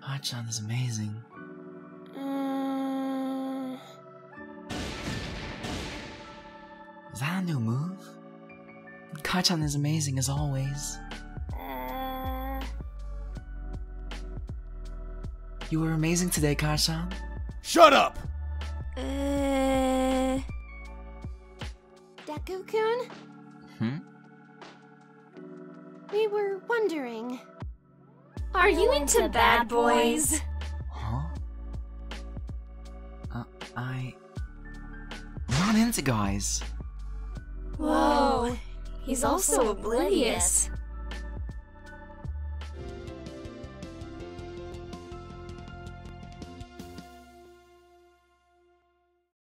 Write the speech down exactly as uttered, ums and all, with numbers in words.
Ka-chan is amazing. Uh... Is that a new move? Ka-chan is amazing as always. Uh... You were amazing today, Ka-chan. Shut up! Uh... Deku-kun? Hmm? We were wondering... Are you into bad boys? Huh? Uh, I... I'm not into guys. Whoa, he's also oblivious.